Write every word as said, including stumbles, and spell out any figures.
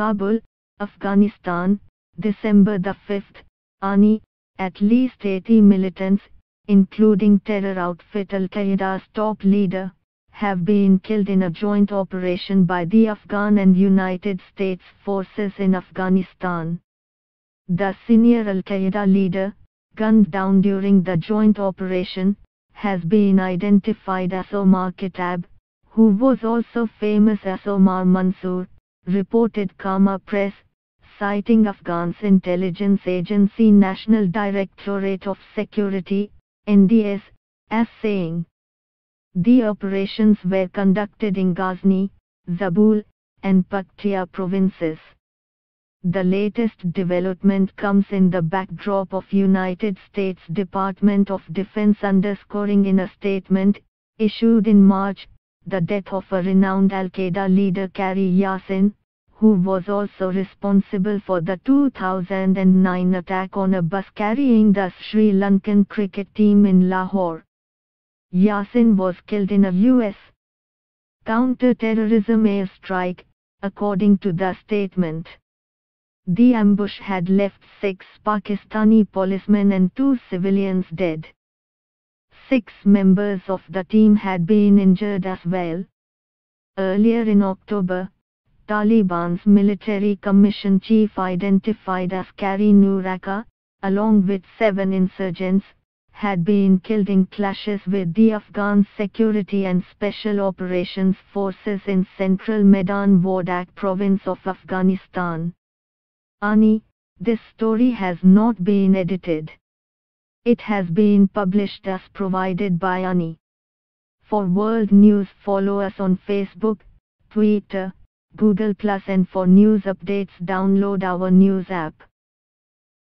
Kabul, Afghanistan, December the fifth, A N I, at least eighty militants, including terror outfit Al-Qaeda's top leader, have been killed in a joint operation by the Afghan and United States forces in Afghanistan. The senior Al-Qaeda leader, gunned down during the joint operation, has been identified as Omar Khattab, who was also famous as Omar Mansour, reported Kama Press, citing Afghan's intelligence agency National Directorate of Security, N D S, as saying, the operations were conducted in Ghazni, Zabul, and Paktia provinces. The latest development comes in the backdrop of United States Department of Defense underscoring in a statement, issued in March, the death of a renowned Al-Qaeda leader Qari Yassin, who was also responsible for the two thousand nine attack on a bus carrying the Sri Lankan cricket team in Lahore. Yassin was killed in a U S counter-terrorism airstrike, according to the statement. The ambush had left six Pakistani policemen and two civilians dead. Six members of the team had been injured as well. Earlier in October, Taliban's military commission chief identified as Qari Nur Akka, along with seven insurgents, had been killed in clashes with the Afghan Security and Special Operations Forces in central Medan Wardak province of Afghanistan. A N I, this story has not been edited. It has been published as provided by A N I. For world news, follow us on Facebook, Twitter, Google Plus, and for news updates download our news app.